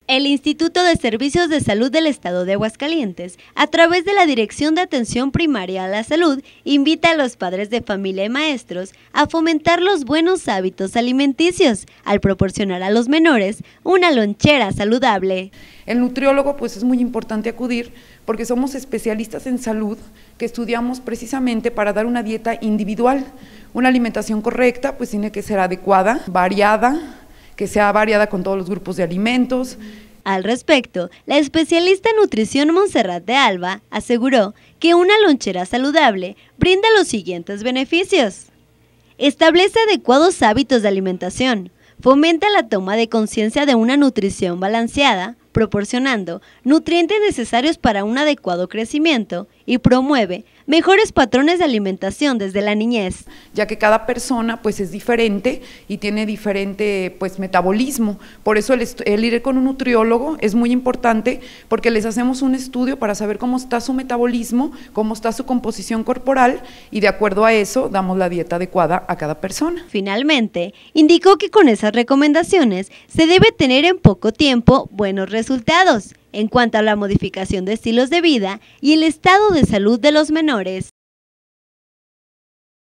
El Instituto de Servicios de Salud del Estado de Aguascalientes, a través de la Dirección de Atención Primaria a la Salud, invita a los padres de familia y maestros a fomentar los buenos hábitos alimenticios al proporcionar a los menores una lonchera saludable. El nutriólogo pues es muy importante acudir porque somos especialistas en salud que estudiamos precisamente para dar una dieta individual. Una alimentación correcta pues tiene que ser adecuada, variada, que sea variada con todos los grupos de alimentos. Al respecto, la especialista en nutrición Montserrat de Alba aseguró que una lonchera saludable brinda los siguientes beneficios. Establece adecuados hábitos de alimentación, fomenta la toma de conciencia de una nutrición balanceada, proporcionando nutrientes necesarios para un adecuado crecimiento y promueve mejores patrones de alimentación desde la niñez. Ya que cada persona pues es diferente y tiene diferente pues metabolismo, por eso el ir con un nutriólogo es muy importante porque les hacemos un estudio para saber cómo está su metabolismo, cómo está su composición corporal y de acuerdo a eso damos la dieta adecuada a cada persona. Finalmente, indicó que con esas recomendaciones se debe tener en poco tiempo buenos resultados en cuanto a la modificación de estilos de vida y el estado de salud de los menores.